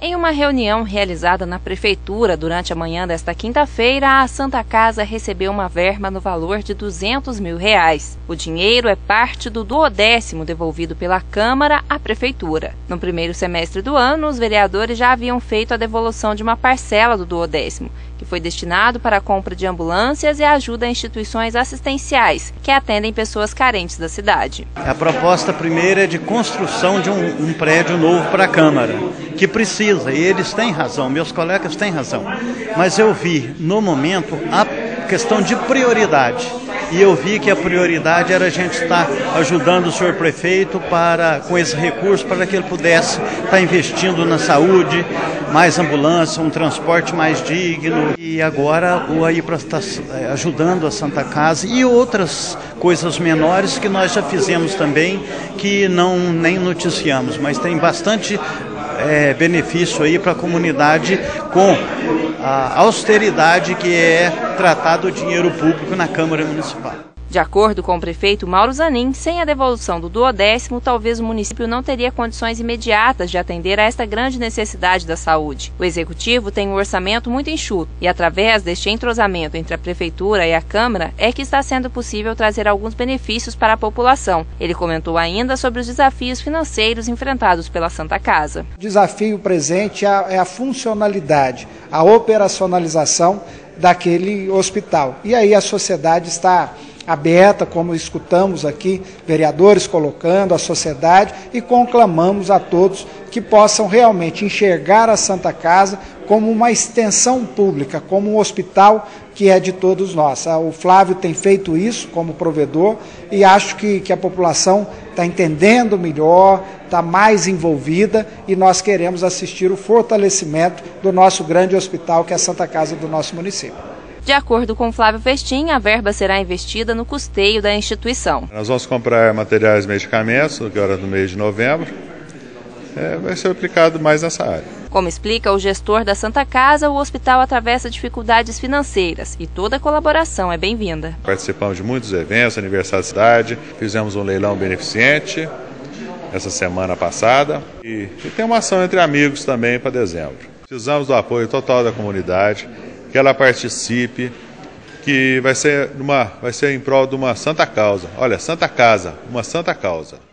Em uma reunião realizada na Prefeitura durante a manhã desta quinta-feira, a Santa Casa recebeu uma verba no valor de R$200 mil. O dinheiro é parte do 10º devolvido pela Câmara à Prefeitura. No primeiro semestre do ano, os vereadores já haviam feito a devolução de uma parcela do 10º, que foi destinado para a compra de ambulâncias e ajuda a instituições assistenciais que atendem pessoas carentes da cidade. A proposta primeira é de construção de um prédio novo para a Câmara, que precisa, e eles têm razão, meus colegas têm razão, mas eu vi no momento a questão de prioridade. E eu vi que a prioridade era a gente estar ajudando o senhor prefeito com esse recurso para que ele pudesse estar investindo na saúde, mais ambulância, um transporte mais digno. E agora o AIPRA está ajudando a Santa Casa e outras coisas menores que nós já fizemos também, que nem noticiamos, mas tem bastante benefício aí para a comunidade com a austeridade que é tratado o dinheiro público na Câmara Municipal. De acordo com o prefeito Mauro Zanin, sem a devolução do 10º, talvez o município não teria condições imediatas de atender a esta grande necessidade da saúde. O Executivo tem um orçamento muito enxuto e, através deste entrosamento entre a Prefeitura e a Câmara, é que está sendo possível trazer alguns benefícios para a população. Ele comentou ainda sobre os desafios financeiros enfrentados pela Santa Casa. O desafio presente é a funcionalidade, a operacionalização daquele hospital. E aí a sociedade está aberta, como escutamos aqui, vereadores colocando, a sociedade, e conclamamos a todos que possam realmente enxergar a Santa Casa como uma extensão pública, como um hospital que é de todos nós. O Flávio tem feito isso como provedor e acho que a população está entendendo melhor, está mais envolvida e nós queremos assistir o fortalecimento do nosso grande hospital, que é a Santa Casa do nosso município. De acordo com Flávio Vestim, a verba será investida no custeio da instituição. Nós vamos comprar materiais e medicamentos, agora no mês de novembro. Vai ser aplicado mais nessa área. Como explica o gestor da Santa Casa, o hospital atravessa dificuldades financeiras e toda colaboração é bem-vinda. Participamos de muitos eventos, aniversário da cidade, fizemos um leilão beneficente essa semana passada e tem uma ação entre amigos também para dezembro. Precisamos do apoio total da comunidade, que ela participe, que vai ser em prol de uma santa causa. Olha, Santa Casa, uma santa causa.